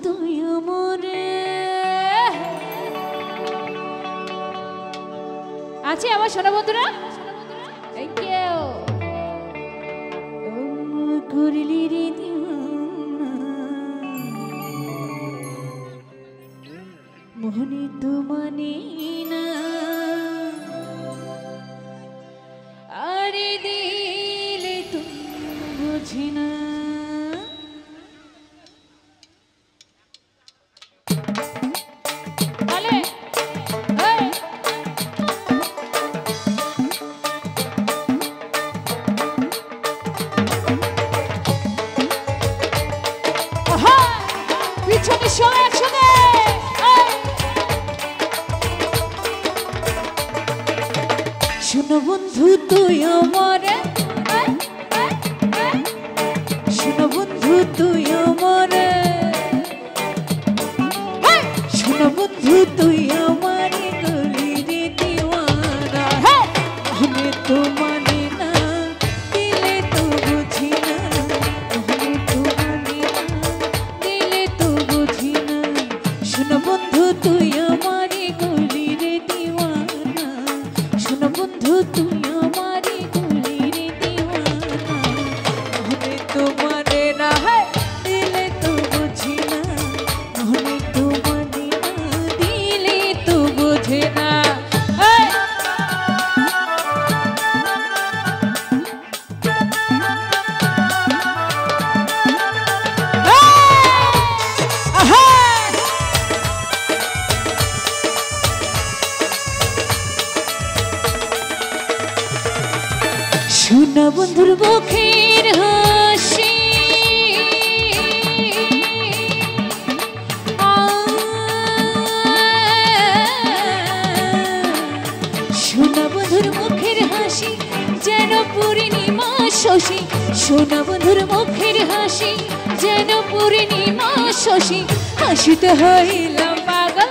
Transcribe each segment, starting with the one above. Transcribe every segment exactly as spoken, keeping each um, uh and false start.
তুই মরে আছে আমার সোনা বন্ধুরা থ্যাংক ইউ করলি রে মোহনে তো মানে না আরে দিলে তুমি বুঝি না শুনো বন্ধু তুই আমারে শুনো বন্ধু তুই আমারে শুনো বন্ধু তুই আমারে গলি রে দিওয়ানা আমি তো মানি না দিলে তো বুঝি না আমি তো মানি না দিলে তো বুঝি না শুনো বন্ধু তুই আমারে গলি রে দিওয়ানা শুনো বন্ধু তুই আমারে গলি রে দিওয়ানা আমি তো মানে না দিলে তো বুঝি না আমি তো মানি না দিলে তো বুঝে না শুনো বন্ধুর মুখের হাসি শুনো বন্ধুর মুখের হাসি যেন পূর্ণিমা শশী শুনো বন্ধুর মুখের হাসি যেন পূর্ণিমা শশী হাসিতে হইলাম পাগল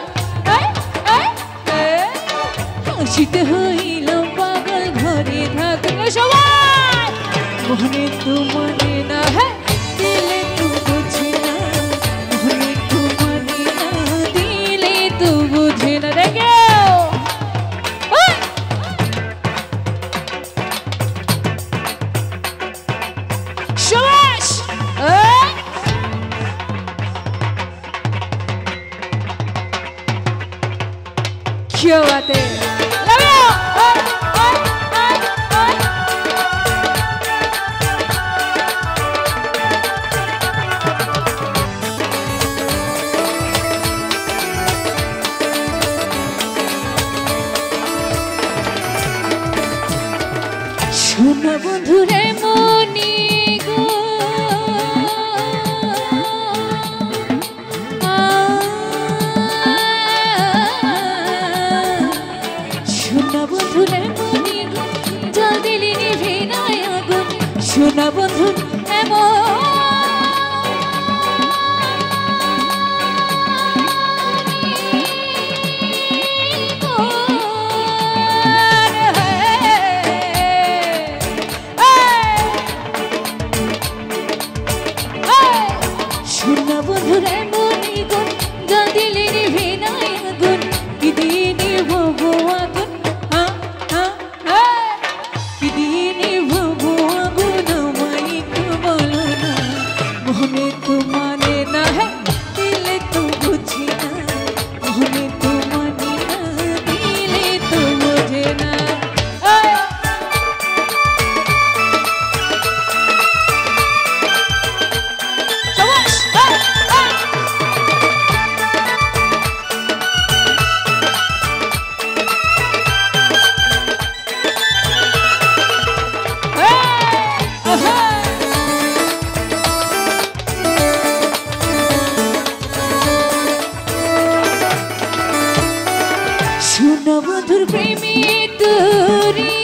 হাসিতে হইলাম পাগল ঘরে থাকলো সবাই মোহনে তো মানে না দিলে তো বুঝি না মোহনে তো মানে না দিলে তো বুঝি না দেখো সবাস क्या बात है শুনো বন্ধুরে মনি গো শুনো বন্ধুরে মনি গো জল দিলি নিভে নাই আগুন শুনো বন্ধু এমন শুনো বন্ধুরে মনি গুণ জল দিলি নিভে নাই আগুন কি দিয়ে নিভবো আগুন কি দিয়ে নিভবো আগুন আমায় একটু বলো না মোহনে তো মানে না দিলে তো বুঝি না মোহনে তো মানে না দিলে তো বোঝে না শুনো বন্ধুর প্রেমে তোরি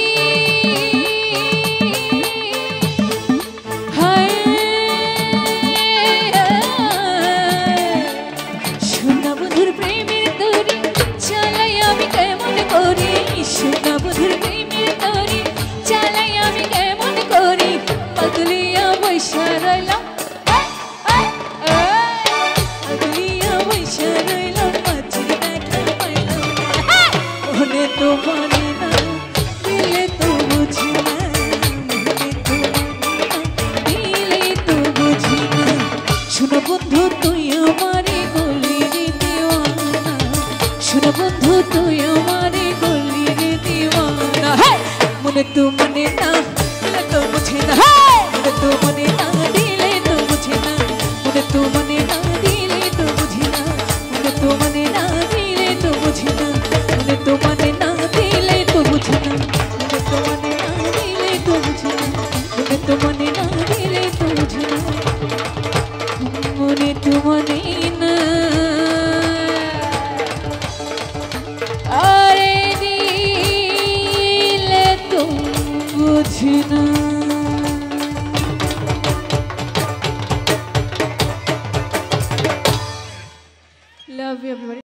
শুনো বন্ধুর প্রেমের তোরি চালাই আমি কেমন করি শুনো বন্ধুর প্রেমের তোরি চালাই আমি কেমন করি পাগলিয়া বৈশা রইলাম পাগলি বুঝি না। Love you everybody.